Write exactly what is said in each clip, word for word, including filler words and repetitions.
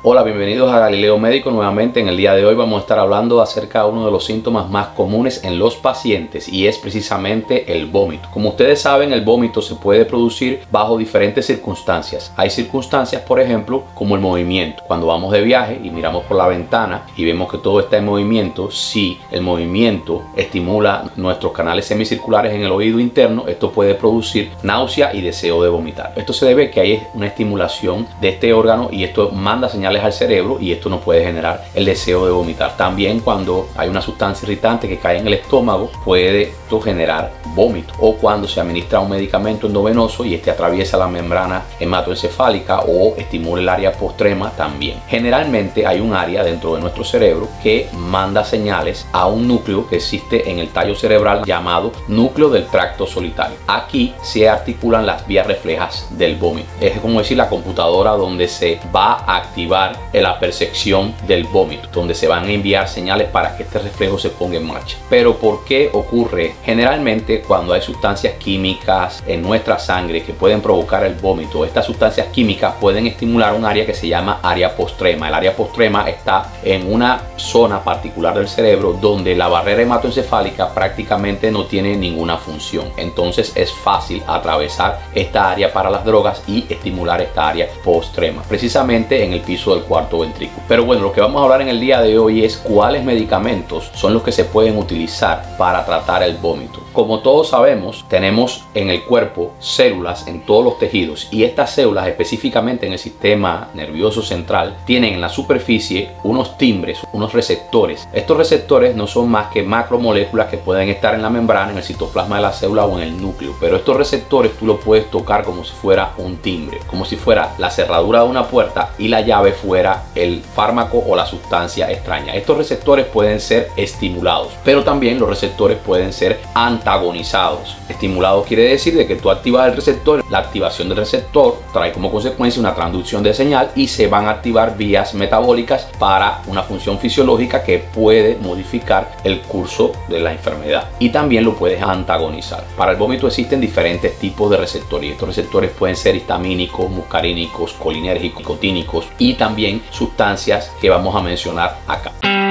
Hola, bienvenidos a Galileo Médico nuevamente. En el día de hoy vamos a estar hablando acerca de uno de los síntomas más comunes en los pacientes y es precisamente el vómito. Como ustedes saben, el vómito se puede producir bajo diferentes circunstancias. Hay circunstancias, por ejemplo, como el movimiento. Cuando vamos de viaje y miramos por la ventana y vemos que todo está en movimiento, si el movimiento estimula nuestros canales semicirculares en el oído interno, esto puede producir náusea y deseo de vomitar. Esto se debe a que hay una estimulación de este órgano y esto manda señales al cerebro y esto nos puede generar el deseo de vomitar. También cuando hay una sustancia irritante que cae en el estómago puede esto generar vómito, o cuando se administra un medicamento endovenoso y este atraviesa la membrana hematoencefálica o estimula el área postrema también. Generalmente hay un área dentro de nuestro cerebro que manda señales a un núcleo que existe en el tallo cerebral llamado núcleo del tracto solitario. Aquí se articulan las vías reflejas del vómito. Es como decir la computadora donde se va a activar la percepción del vómito, donde se van a enviar señales para que este reflejo se ponga en marcha. Pero ¿por qué ocurre? Generalmente cuando hay sustancias químicas en nuestra sangre que pueden provocar el vómito, estas sustancias químicas pueden estimular un área que se llama área postrema. El área postrema está en una zona particular del cerebro donde la barrera hematoencefálica prácticamente no tiene ninguna función. Entonces es fácil atravesar esta área para las drogas y estimular esta área postrema, precisamente en el piso del cuarto ventrículo. Pero bueno, lo que vamos a hablar en el día de hoy es cuáles medicamentos son los que se pueden utilizar para tratar el vómito. Como todos sabemos, tenemos en el cuerpo células en todos los tejidos y estas células específicamente en el sistema nervioso central tienen en la superficie unos timbres, unos receptores. Estos receptores no son más que macromoléculas que pueden estar en la membrana, en el citoplasma de la célula o en el núcleo, pero estos receptores tú los puedes tocar como si fuera un timbre, como si fuera la cerradura de una puerta y la llave fuera el fármaco o la sustancia extraña. Estos receptores pueden ser estimulados, pero también los receptores pueden ser antagonizados. Estimulados quiere decir de que tú activas el receptor, la activación del receptor trae como consecuencia una transducción de señal y se van a activar vías metabólicas para una función fisiológica que puede modificar el curso de la enfermedad, y también lo puedes antagonizar. Para el vómito existen diferentes tipos de receptores y estos receptores pueden ser histamínicos, muscarínicos, colinérgicos, nicotínicos y también sustancias que vamos a mencionar acá.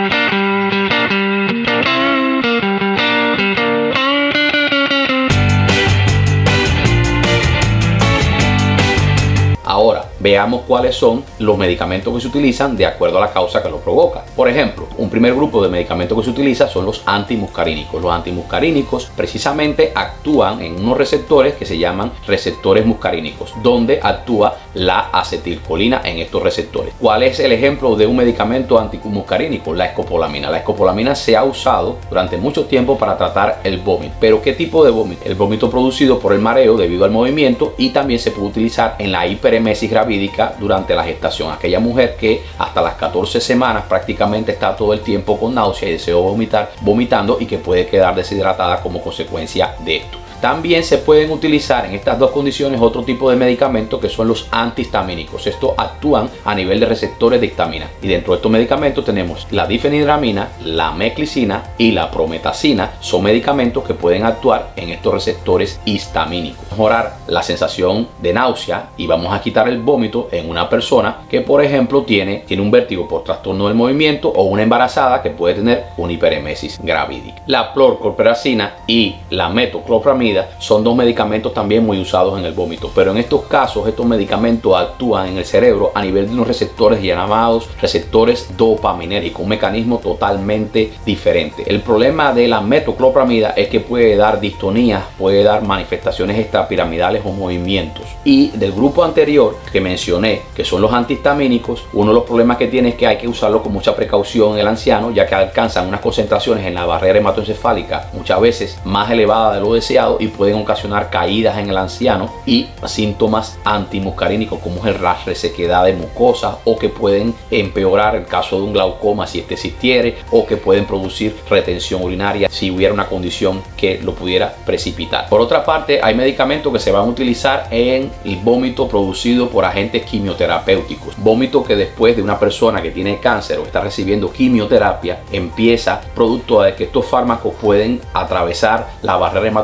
Ahora, veamos cuáles son los medicamentos que se utilizan de acuerdo a la causa que lo provoca. Por ejemplo, un primer grupo de medicamentos que se utiliza son los antimuscarínicos. Los antimuscarínicos precisamente actúan en unos receptores que se llaman receptores muscarínicos, donde actúa la acetilcolina en estos receptores. ¿Cuál es el ejemplo de un medicamento antimuscarínico? La escopolamina. La escopolamina se ha usado durante mucho tiempo para tratar el vómito. ¿Pero qué tipo de vómito? El vómito producido por el mareo debido al movimiento, y también se puede utilizar en la hiperemesis gravídica durante la gestación. Aquella mujer que hasta las catorce semanas prácticamente está todo el tiempo con náusea y deseo de vomitar, vomitando y que puede quedar deshidratada como consecuencia de esto. También se pueden utilizar en estas dos condiciones otro tipo de medicamentos que son los antihistamínicos. Estos actúan a nivel de receptores de histamina. Y dentro de estos medicamentos tenemos la difenhidramina, la meclicina y la prometacina. Son medicamentos que pueden actuar en estos receptores histamínicos. Mejorar la sensación de náusea y vamos a quitar el vómito en una persona que, por ejemplo, tiene, tiene un vértigo por trastorno del movimiento, o una embarazada que puede tener una hiperemesis gravídica. La clorcorpiracina y la metoclopramida son dos medicamentos también muy usados en el vómito, pero en estos casos estos medicamentos actúan en el cerebro a nivel de unos receptores llamados receptores dopaminérgicos, un mecanismo totalmente diferente. El problema de la metoclopramida es que puede dar distonías, puede dar manifestaciones extrapiramidales o movimientos. Y del grupo anterior que mencioné, que son los antihistamínicos, uno de los problemas que tiene es que hay que usarlo con mucha precaución en el anciano, ya que alcanzan unas concentraciones en la barrera hematoencefálica muchas veces más elevadas de lo deseado y pueden ocasionar caídas en el anciano y síntomas antimuscarínicos como es la resequedad de mucosa, o que pueden empeorar el caso de un glaucoma si este existiere, o que pueden producir retención urinaria si hubiera una condición que lo pudiera precipitar. Por otra parte, hay medicamentos que se van a utilizar en el vómito producido por agentes quimioterapéuticos. Vómito que después de una persona que tiene cáncer o está recibiendo quimioterapia empieza producto de que estos fármacos pueden atravesar la barrera hematoencefálica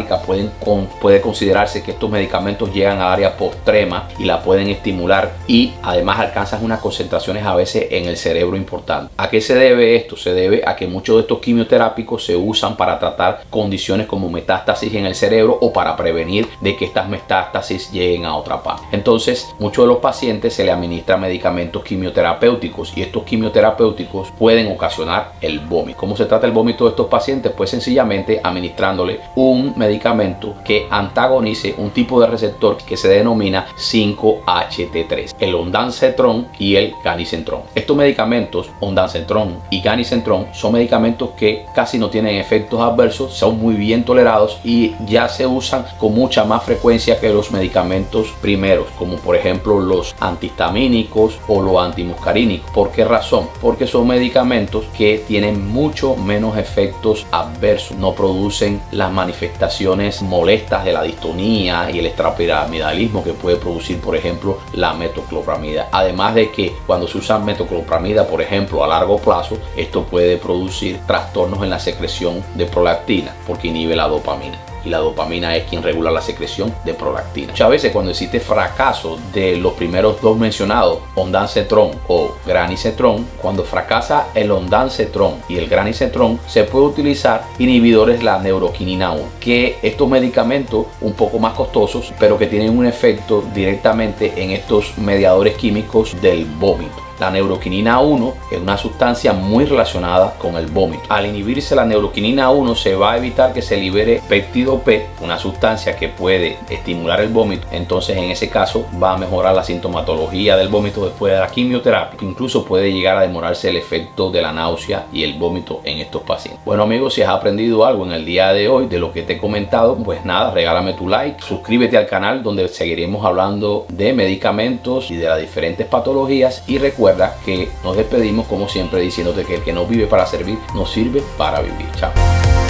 hepática, pueden con, puede considerarse que estos medicamentos llegan a área postrema y la pueden estimular, y además alcanzan unas concentraciones a veces en el cerebro importantes. ¿A qué se debe esto? Se debe a que muchos de estos quimioterápicos se usan para tratar condiciones como metástasis en el cerebro o para prevenir de que estas metástasis lleguen a otra parte. Entonces, muchos de los pacientes se le administran medicamentos quimioterapéuticos, y estos quimioterapéuticos pueden ocasionar el vómito. ¿Cómo se trata el vómito de estos pacientes? Pues sencillamente administrándole un medicamento que antagonice un tipo de receptor que se denomina cinco H T tres, el ondansetron y el ganicentrón. Estos medicamentos, ondansetron y ganicentrón, son medicamentos que casi no tienen efectos adversos, son muy bien tolerados y ya se usan con mucha más frecuencia que los medicamentos primeros, como por ejemplo los antihistamínicos o los antimuscarínicos. ¿Por qué razón? Porque son medicamentos que tienen mucho menos efectos adversos, no producen las manifestaciones molestas de la distonía y el extrapiramidalismo que puede producir, por ejemplo, la metoclopramida. Además de que cuando se usa metoclopramida, por ejemplo, a largo plazo, esto puede producir trastornos en la secreción de prolactina porque inhibe la dopamina. Y la dopamina es quien regula la secreción de prolactina. Muchas veces cuando existe fracaso de los primeros dos mencionados, ondansetron o ganicentrón, cuando fracasa el ondansetron y el ganicentrón, se puede utilizar inhibidores de la neuroquinina uno, que estos medicamentos un poco más costosos, pero que tienen un efecto directamente en estos mediadores químicos del vómito. La neuroquinina uno es una sustancia muy relacionada con el vómito. Al inhibirse la neuroquinina uno, se va a evitar que se libere péptido P, una sustancia que puede estimular el vómito. Entonces, en ese caso, va a mejorar la sintomatología del vómito después de la quimioterapia. Incluso puede llegar a demorarse el efecto de la náusea y el vómito en estos pacientes. Bueno, amigos, si has aprendido algo en el día de hoy de lo que te he comentado, pues nada, regálame tu like, suscríbete al canal donde seguiremos hablando de medicamentos y de las diferentes patologías, y recuerda que nos despedimos como siempre diciéndote que el que no vive para servir no sirve para vivir. Chao.